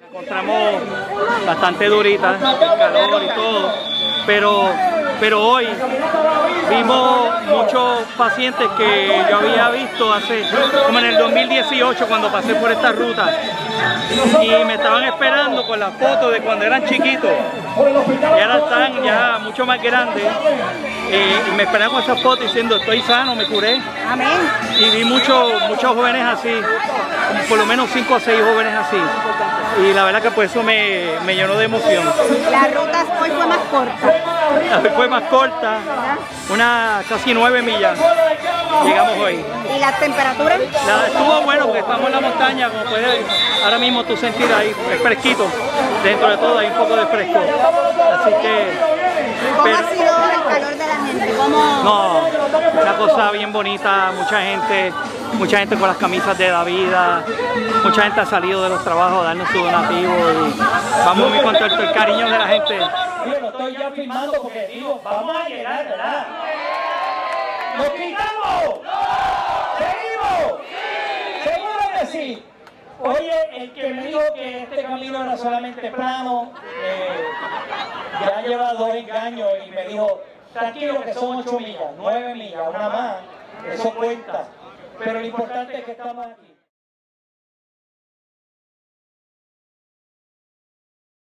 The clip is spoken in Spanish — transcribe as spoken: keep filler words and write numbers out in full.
Encontramos bastante durita, el calor y todo, pero, pero hoy vimos muchos pacientes que yo había visto hace, como en el dos mil dieciocho cuando pasé por esta ruta, y me estaban esperando con las fotos de cuando eran chiquitos, y ahora están ya mucho más grandes, eh, y me esperaban con esas fotos diciendo estoy sano, me curé. Amén. Y vi muchos muchos jóvenes así, por lo menos cinco o seis jóvenes así, y la verdad que pues eso me, me llenó de emoción. La ruta hoy fue más corta. Hoy fue más corta, una casi nueve millas llegamos hoy. ¿Y las temperaturas? La, estuvo bueno porque estamos en la montaña, como puedes ahora mismo tú sentir ahí, es fresquito, dentro de todo hay un poco de fresco, así que... ¿Cómo pero, ha sido el calor de la gente? ¿Cómo? No, una cosa bien bonita, mucha gente, mucha gente con las camisas de la vida, mucha gente ha salido de los trabajos a darnos su donativo y vamos muy contentos, el cariño de la gente. Yo lo estoy ya filmando porque digo, vamos a llegar, ¿verdad? ¿Nos quitamos? ¿Seguimos? ¿Seguro que sí? Oye, el que me dijo que este camino era solamente plano, eh, ya lleva dos engaños y me dijo, tranquilo que son ocho millas, nueve millas, una más, eso cuenta. Pero lo importante es que estamos aquí.